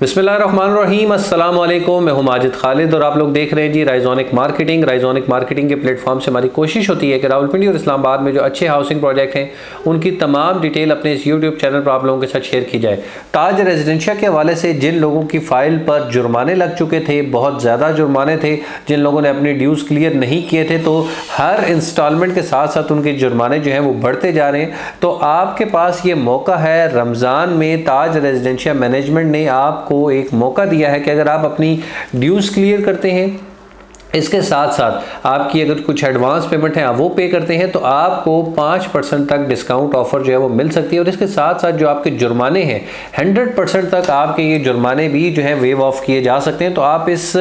बिस्मिल्लाहिर्रहमानिर्रहीम, अस्सलाम वालेकुम। मैं हूं माजिद खालिद और आप लोग देख रहे हैं जी राइजोनिक मार्केटिंग। राइजोनिक मार्केटिंग के प्लेटफॉर्म से हमारी कोशिश होती है कि रावलपिंडी और इस्लामाबाद में जो अच्छे हाउसिंग प्रोजेक्ट हैं उनकी तमाम डिटेल अपने इस यूट्यूब चैनल पर आप लोगों के साथ शेयर की जाए। ताज रेजिडेंशिया के हवाले से जिन लोगों की फ़ाइल पर जुर्माने लग चुके थे, बहुत ज़्यादा जुर्माने थे, जिन लोगों ने अपने ड्यूज़ क्लियर नहीं किए थे, तो हर इंस्टॉलमेंट के साथ साथ उनके जुर्माने जो हैं वो बढ़ते जा रहे हैं। तो आपके पास ये मौका है, रमज़ान में ताज रेजिडेंशिया मैनेजमेंट ने आपको एक मौका दिया है कि अगर आप अपनी ड्यूज़ क्लियर करते हैं, इसके साथ साथ आपकी अगर कुछ एडवांस पेमेंट है आप वो पे करते हैं, तो आपको 5% तक डिस्काउंट ऑफर जो है वो मिल सकती है। और इसके साथ साथ जो आपके जुर्माने हैं 100% तक आपके ये जुर्माने भी जो है वेव ऑफ किए जा सकते हैं। तो आप इस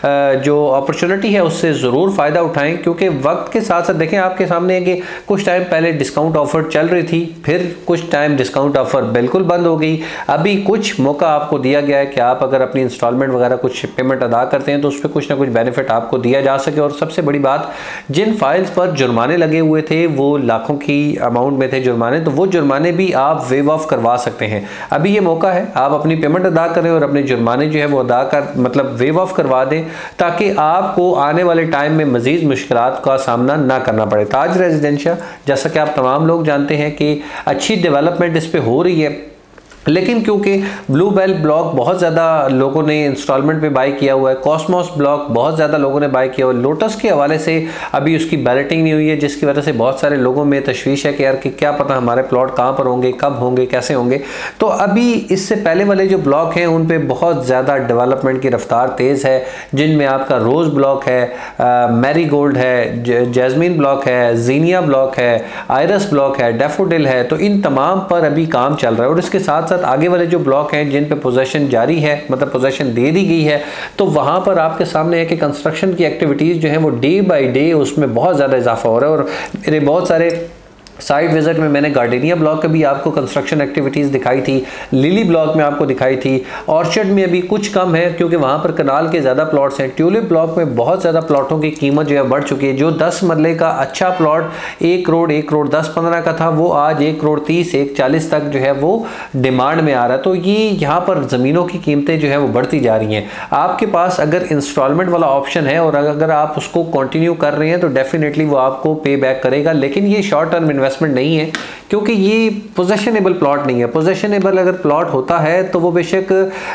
जो अपॉर्चुनिटी है उससे ज़रूर फ़ायदा उठाएं, क्योंकि वक्त के साथ साथ देखें आपके सामने है कि कुछ टाइम पहले डिस्काउंट ऑफर चल रही थी, फिर कुछ टाइम डिस्काउंट ऑफर बिल्कुल बंद हो गई। अभी कुछ मौका आपको दिया गया है कि आप अगर अपनी इंस्टॉलमेंट वगैरह कुछ पेमेंट अदा करते हैं तो उस पर कुछ ना कुछ बेनिफिट आपको दिया जा सके। और सबसे बड़ी बात, जिन फाइल्स पर जुर्माने लगे हुए थे वो लाखों की अमाउंट में थे जुर्माने, तो वो जुर्माने भी आप वेव ऑफ करवा सकते हैं। अभी ये मौका है, आप अपनी पेमेंट अदा करें और अपने जुर्माने जो है वो अदा कर मतलब वेव ऑफ करवा दें, ताकि आपको आने वाले टाइम में मजीद मुश्किलात का सामना ना करना पड़े। ताज रेजिडेंशिया, जैसा कि आप तमाम लोग जानते हैं कि अच्छी डेवलपमेंट इस पर हो रही है, लेकिन क्योंकि ब्लू बेल ब्लॉक बहुत ज़्यादा लोगों ने इंस्टॉलमेंट पे बाय किया हुआ है, कॉस्मोस ब्लॉक बहुत ज़्यादा लोगों ने बाय किया हुआ है, लोटस के हवाले से अभी उसकी बैलेटिंग नहीं हुई है, जिसकी वजह से बहुत सारे लोगों में तशवीश है कि यार कि क्या पता हमारे प्लॉट कहाँ पर होंगे, कब होंगे, कैसे होंगे। तो अभी इससे पहले वाले जो ब्लॉक हैं उन पर बहुत ज़्यादा डेवलपमेंट की रफ्तार तेज़ है, जिनमें आपका रोज़ ब्लॉक है, मैरी गोल्ड है, जैस्मिन ब्लॉक है, जीनिया ब्लॉक है, आयरस ब्लॉक है, डैफोडिल है। तो इन तमाम पर अभी काम चल रहा है। और इसके साथ साथ आगे वाले जो ब्लॉक हैं जिन पे पोजेशन जारी है, मतलब पोजेशन दे दी गई है, तो वहां पर आपके सामने है कि कंस्ट्रक्शन की एक्टिविटीज़ जो है वो डे बाय डे उसमें बहुत ज़्यादा इजाफा हो रहा है। और मेरे बहुत सारे साइट विजिट में मैंने गार्डेनिया ब्लॉक के भी आपको कंस्ट्रक्शन एक्टिविटीज़ दिखाई थी, लिली ब्लॉक में आपको दिखाई थी, ऑर्चर्ड में अभी कुछ कम है क्योंकि वहाँ पर कनाल के ज़्यादा प्लॉट्स हैं। ट्यूलिप ब्लॉक में बहुत ज़्यादा प्लॉटों की कीमत जो है बढ़ चुकी है। जो 10 मरले का अच्छा प्लॉट 1 करोड़ 1 करोड़ 10-15 का था, वो आज 1 करोड़ 30 140 तक जो है वो डिमांड में आ रहा है। तो ये यहाँ पर ज़मीनों की कीमतें जो है वो बढ़ती जा रही हैं। आपके पास अगर इंस्टॉलमेंट वाला ऑप्शन है और अगर आप उसको कंटिन्यू कर रहे हैं तो डेफिनेटली वो आपको पे बैक करेगा, लेकिन ये शॉर्ट टर्म इन्वेस्टमेंट नहीं है, क्योंकि ये पोजेशनेबल प्लॉट नहीं है। पोजेशनेबल अगर प्लॉट होता है तो वो बेशक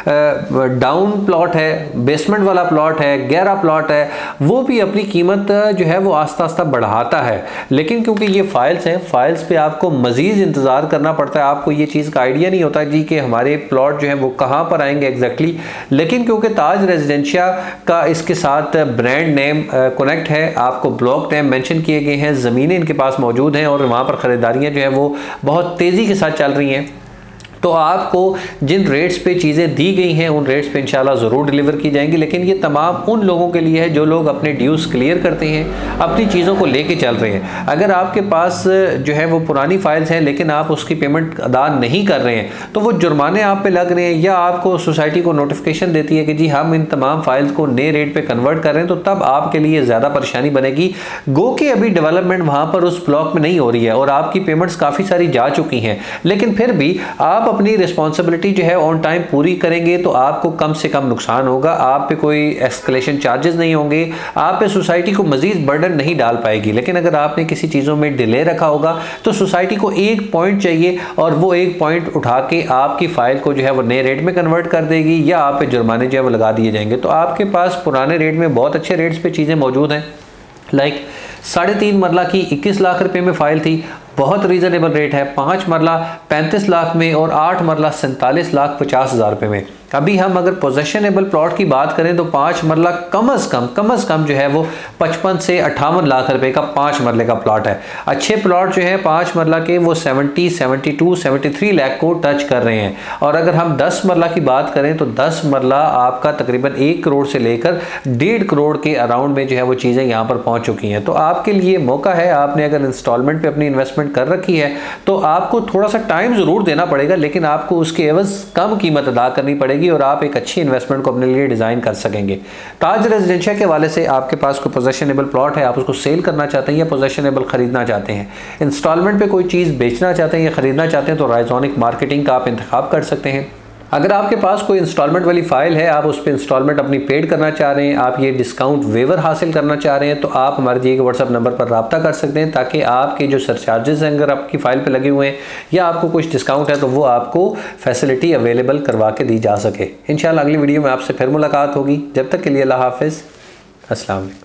डाउन प्लॉट है, बेसमेंट वाला प्लॉट है, गहरा प्लॉट है, वो भी अपनी कीमत जो है वो आस्ता आस्ता बढ़ाता है। लेकिन क्योंकि ये फाइल्स हैं, फाइल्स पे आपको मजीद इंतज़ार करना पड़ता है। आपको ये चीज़ का आइडिया नहीं होता जी कि हमारे प्लॉट जो है वो कहाँ पर आएंगे एग्जैक्टली। लेकिन क्योंकि ताज रेजिडेंशिया का इसके साथ ब्रांड नेम कनेक्ट है, आपको ब्लॉक नेम मेंशन किए गए हैं, ज़मीनें इनके पास मौजूद हैं और वहाँ पर ख़रीदारियाँ जो है वो बहुत तेज़ी के साथ चल रही हैं, तो आपको जिन रेट्स पे चीज़ें दी गई हैं उन रेट्स पे इंशाल्लाह ज़रूर डिलीवर की जाएंगी। लेकिन ये तमाम उन लोगों के लिए है जो लोग अपने ड्यूज़ क्लियर करते हैं, अपनी चीज़ों को लेके चल रहे हैं। अगर आपके पास जो है वो पुरानी फाइल्स हैं लेकिन आप उसकी पेमेंट अदा नहीं कर रहे हैं, तो वो जुर्माने आप पे लग रहे हैं या आपको सोसाइटी को नोटिफिकेशन देती है कि जी हम इन तमाम फाइल्स को नए रेट पर कन्वर्ट कर रहे हैं, तो तब आपके लिए ज़्यादा परेशानी बनेगी। गो कि अभी डेवलपमेंट वहाँ पर उस ब्लॉक में नहीं हो रही है और आपकी पेमेंट्स काफ़ी सारी जा चुकी हैं, लेकिन फिर भी आप अपनी रिस्पॉन्सिबिलिटी जो है ऑन टाइम पूरी करेंगे तो आपको कम से कम नुकसान होगा। आप पे कोई एस्केलेशन चार्जेस नहीं होंगे, आप पे सोसाइटी को मजीद बर्डन नहीं डाल पाएगी। लेकिन अगर आपने किसी चीज़ों में डिले रखा होगा तो सोसाइटी को एक पॉइंट चाहिए और वो एक पॉइंट उठा के आपकी फाइल को जो है वो नए रेट में कन्वर्ट कर देगी या आप पे जुर्माने जो है वो लगा दिए जाएंगे। तो आपके पास पुराने रेट में बहुत अच्छे रेट्स पे चीज़ें मौजूद हैं। लाइक 3.5 मरला की 21 लाख रुपए में फाइल थी, बहुत रीज़नेबल रेट है। 5 मरला 35 लाख में और 8 मरला 47,50,000 रुपये में। अभी हम अगर पोजेशनेबल प्लॉट की बात करें तो 5 मरला कम अज़ कम जो है वो 55 से 58 लाख रुपए का 5 मरले का प्लॉट है। अच्छे प्लॉट जो है 5 मरला के वो 70, 72, 73 लाख को टच कर रहे हैं। और अगर हम 10 मरला की बात करें तो 10 मरला आपका तकरीबन 1 करोड़ से लेकर 1.5 करोड़ के अराउंड में जो है वो चीज़ें यहाँ पर पहुँच चुकी हैं। तो आपके लिए मौका है, आपने अगर इंस्टॉलमेंट पर अपनी इन्वेस्टमेंट कर रखी है तो आपको थोड़ा सा टाइम ज़रूर देना पड़ेगा, लेकिन आपको उसके एवज कम कीमत अदा करनी पड़ेगी और आप एक अच्छी इन्वेस्टमेंट को अपने लिए डिज़ाइन कर सकेंगे। ताज रेजिडेंशिया के हवाले से आपके पास कोई पोजेशनेबल प्लॉट है, आप उसको सेल करना चाहते हैं या पोजेशनेबल खरीदना चाहते हैं, इंस्टॉलमेंट पे कोई चीज़ बेचना चाहते हैं या खरीदना चाहते हैं, तो राइजोनिक मार्केटिंग का आप इंतखाब कर सकते हैं। अगर आपके पास कोई इंस्टॉलमेंट वाली फ़ाइल है, आप उस पर इंस्टॉलमेंट अपनी पेड करना चाह रहे हैं, आप ये डिस्काउंट वेवर हासिल करना चाह रहे हैं, तो आप हमारे दिए गए व्हाट्सअप नंबर पर रब्ता कर सकते हैं, ताकि आपके जो सरचार्जेस हैं अगर आपकी फ़ाइल पे लगे हुए हैं या आपको कुछ डिस्काउंट है तो वो आपको फैसिलिटी अवेलेबल करवा के दी जा सके। इंशाल्लाह अगली वीडियो में आपसे फिर मुलाकात होगी। जब तक के लिए अल्लाह हाफ़िज़, अस्सलाम वालेकुम।